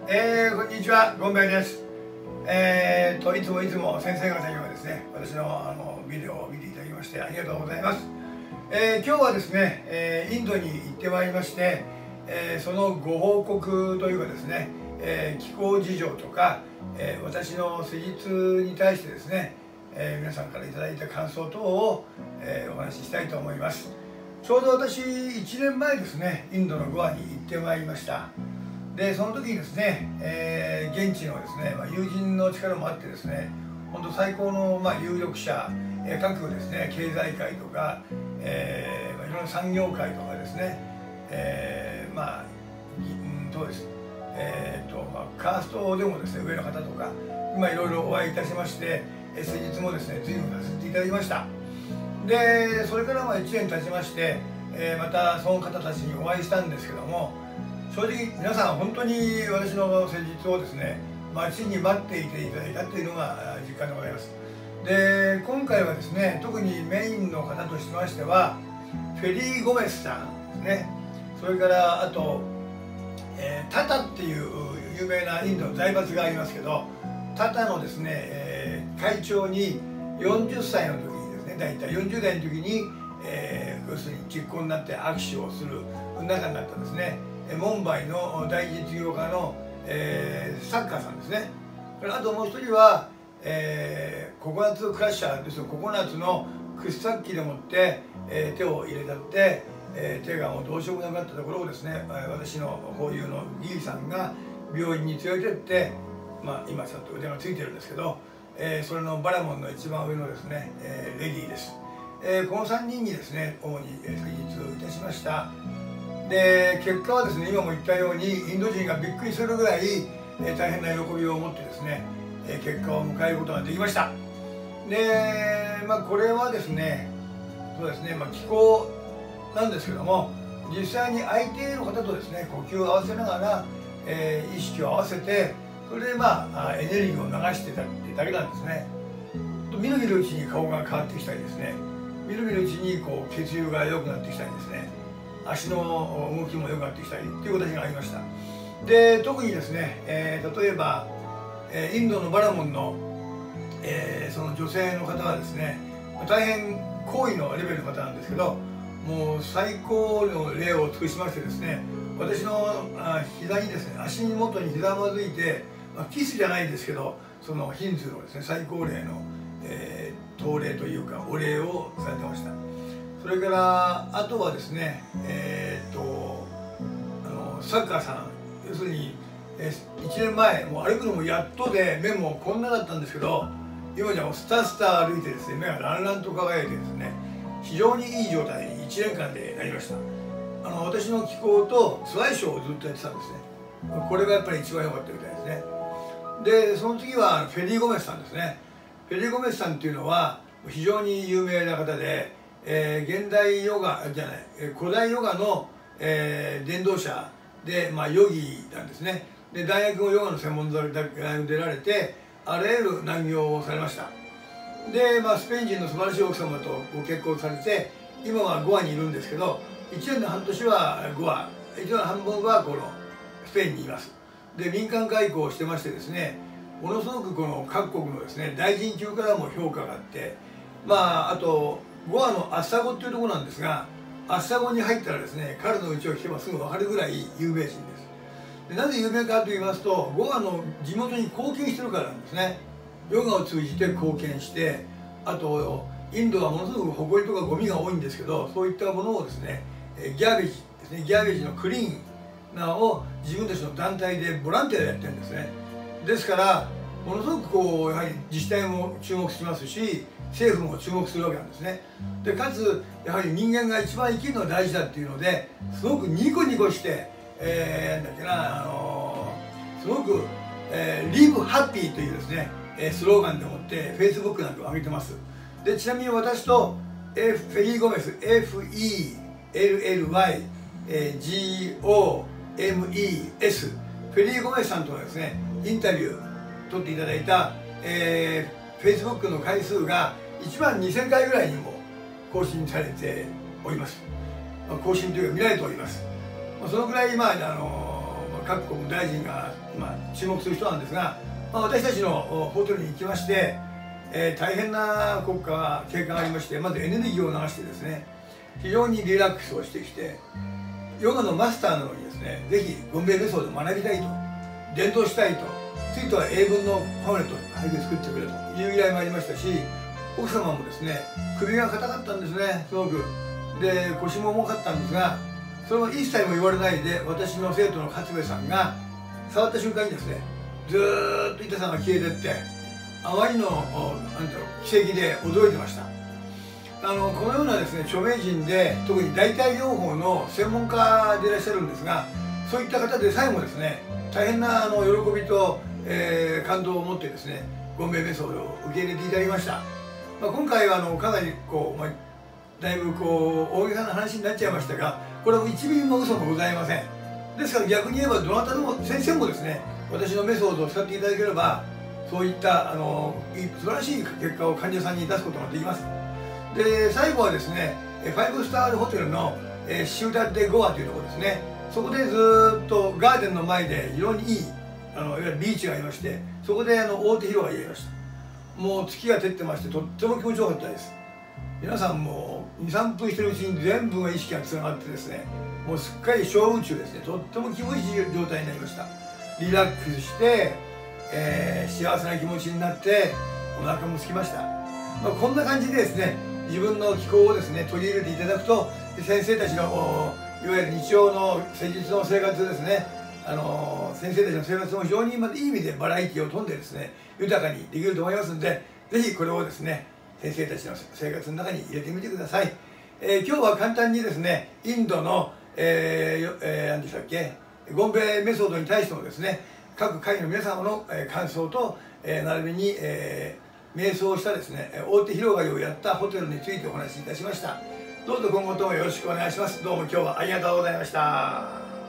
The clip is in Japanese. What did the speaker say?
こんにちは、ゴンベイです。いつも先生方にはですね、私のビデオを見ていただきましてありがとうございます。今日はですね、インドに行ってまいりまして、そのご報告というかですね、気候事情とか、私の施術に対してですね、皆さんからいただいた感想等を、お話ししたいと思います。ちょうど私1年前ですね、インドのゴアに行ってまいりました。でその時にですね、現地のですね、友人の力もあってですね、本当最高の有力者、各ですね経済界とか、いろんな産業界とかですね、そうです、カーストでもですね上の方とか今いろいろお会いいたしまして、施術もですね随分させていただきました。でそれから1年経ちまして、またその方たちにお会いしたんですけども、正直皆さん本当に私の施術をですね待ちに待っていていただいたというのが実感でございます。で今回はですね特にメインの方としましてはフェリー・ゴメスさんですね、それからあと、タタっていう有名なインドの財閥がありますけど、タタのですね、会長に40歳の時にですね、大体40代の時に、要するに結婚になって握手をする仲になったですね、モンバイの大実業家の、サッカーさんですね。あともう一人は、ココナッツクラッシャーですよ。ココナッツの掘削機でもって、手を入れたって、手がもうどうしようもなくなったところをですね、私のこういうのギーさんが病院に連れてって、今ちゃんと腕がついてるんですけど、それのバラモンの一番上のですね、レディーです。この3人にですね主に施術をいたしました。で結果はですね今も言ったようにインド人がびっくりするぐらい、大変な喜びを持ってですね、結果を迎えることができました。でこれはですねそうですね、気候なんですけども、実際に相手の方とですね呼吸を合わせながら、意識を合わせて、それでエネルギーを流してたっていうだけなんですね。みるみるうちに顔が変わってきたりですね、みるみるうちにこう血流が良くなってきたりですね、足の動きも良くなってきたりっていう形がありました。で特にですね、例えば、インドのバラモンの、その女性の方はですね大変高位のレベルの方なんですけど、もう最高の礼を尽くしましてですね、私の膝にですね足元にひざまずいて、キスじゃないですけどそのヒンズーのですね最高礼の、祷礼というかお礼をされてました。それからあとはですねサッカーさん、要するに、1年前もう歩くのもやっとで目もこんなだったんですけど、今じゃもうスタスタ歩いてですね目がランランと輝いてですね非常にいい状態に1年間でなりました。私の気候とスワイショーをずっとやってたんですね。これがやっぱり一番良かったみたいですね。でその次はフェリー・ゴメスさんですね。フェリー・ゴメスさんっていうのは非常に有名な方で、現代ヨガじゃない古代ヨガの、伝道者で、ヨギなんですね。で大学もヨガの専門大学に出られてあらゆる難行をされました。で、スペイン人の素晴らしい奥様とご結婚されて今はゴアにいるんですけど、1年の半年はゴア、1年の半分はこのスペインにいます。で民間外交をしてましてですね、ものすごくこの各国のですね大臣級からも評価があって、あとゴアのアッサゴっていうところなんですが、アッサゴに入ったらですね彼の家を聞けばすぐ分かるぐらい有名人です。でなぜ有名かと言いますと、ゴアの地元に貢献してるからなんですね。ヨガを通じて貢献して、あとインドはものすごく埃とかゴミが多いんですけど、そういったものをですねギャーベージですね、ギャーベージのクリーンなを自分たちの団体でボランティアでやってるんですね。ですからものすごくこうやはり自治体も注目しますし政府も注目するわけなんですね。でかつやはり人間が一番生きるのが大事だっていうのですごくニコニコしてなんだっけなすごくLive Happy というですねスローガンでもって Facebook なんかを上げてます。でちなみに私とフェリー・ゴメス FELLYGOMES フェリー・ゴメスさんとはですねインタビュー取っていただいた、Facebook の回数が1万2000回ぐらいにも更新されております。更新というか見られております。そのぐらい各国大臣が注目する人なんですが、私たちのホテルに行きまして、大変な経過がありまして、まずエネルギーを流してですね、非常にリラックスをしてきて、ヨガのマスターなのにですね、ぜひゴンベイメソッドを学びたいと、伝道したいと、ついては英文のパンフレットを早く作ってくれという依頼もありましたし、奥様もですね、首が硬かったんですね、すごく。で、腰も重かったんですが、それも一切も言われないで、私の生徒の勝部さんが触った瞬間にですね、ずーっと痛さが消えてって、あまりの奇跡で驚いてました。このようなですね、著名人で、特に大体療法の専門家でいらっしゃるんですが、そういった方でさえもですね、大変な喜びと、感動を持ってですね、ゴンベイメソッドを受け入れていただきました。今回はかなりだいぶ大げさな話になっちゃいましたが、これは1ミリも嘘もございません。ですから逆に言えばどなたでも先生もですね、私のメソッドを使っていただければ、そういった素晴らしい結果を患者さんに出すことができます。で、最後はですね、5スターホテルのシューダッデゴアというところですね。そこでずっとガーデンの前で非常にいいいわゆるビーチがありまして、そこで大手広場にやりました。もう月が照ってまして、とっても気持ちよかったです。皆さんも2、3分してるうちに全部の意識がつながってですね、もうすっかり小宇宙ですね、とっても気持ちいい状態になりました。リラックスして、幸せな気持ちになってお腹も空きました。こんな感じでですね、自分の気候をですね取り入れていただくと、先生たちのいわゆる日常の施術の生活ですね、先生たちの生活も非常にいい意味でバラエティを飛んでですね、豊かにできると思いますので、ぜひこれをですね先生たちの生活の中に入れてみてください。今日は簡単にですね、インドの、何でしたっけ、ゴンベイメソッドに対してもですね、各会の皆様の感想と、並びに、瞑想したですね、大手広がりをやったホテルについてお話しいたしました。どうぞ今後ともよろしくお願いします。どうも今日はありがとうございました。